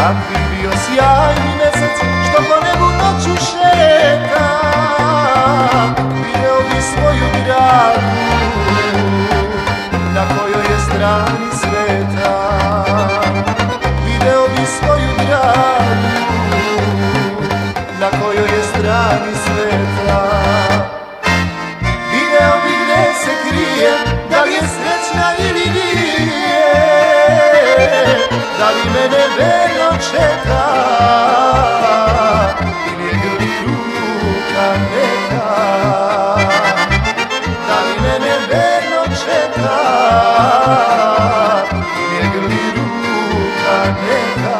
Kad bi bio sjajni mesec što po nebu noću šeta, video bi svoju dragu na kojoj je strani sveta. Video bi svoju dragu na kojoj je strani sveta. Video bi gde se krije, da li je srećna ili nije, da li mene verno čeka ili je grli ruka neka. Da li mene verno čeka ili je grli ruka neka.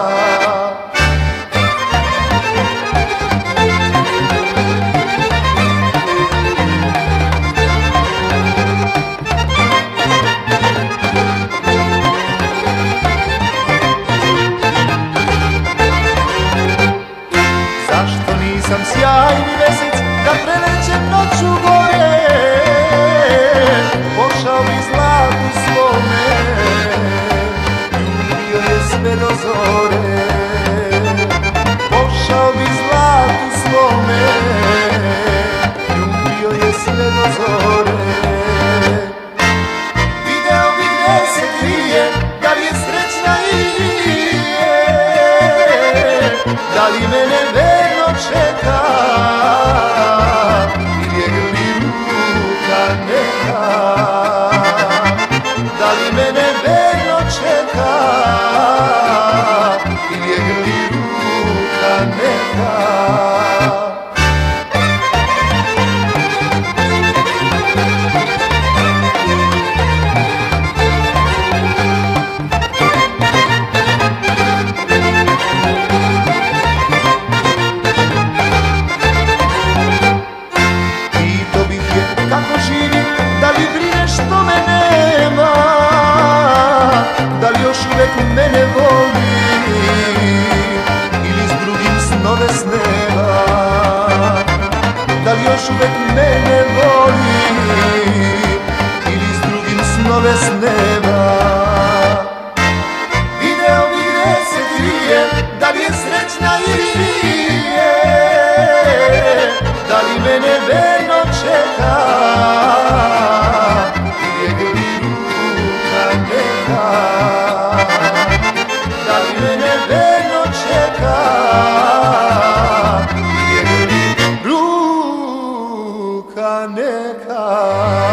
Sam sjajni mesec da prelećem noću gore, pošao bi zlatu svome, ljubio je sve do zore. Pošao bi zlatu svome, ljubio je sve do zore. Video bi gde se krije, da li je srećna ili nije, da li mene verno čeka ili je grli ruka neka. Da li mene verno čeka ili je grli ruka neka. Kako živi, da li brine što me nema, da li još uvek mene voli ili s drugim snove sneva. Da li još uvek mene voli ili s drugim snove sneva. Video bi gde se krije, da li je srećna ili nije, da li mene verno čeka ili je grli ruka neka. Da li mene verno čeka ili je grli ruka neka.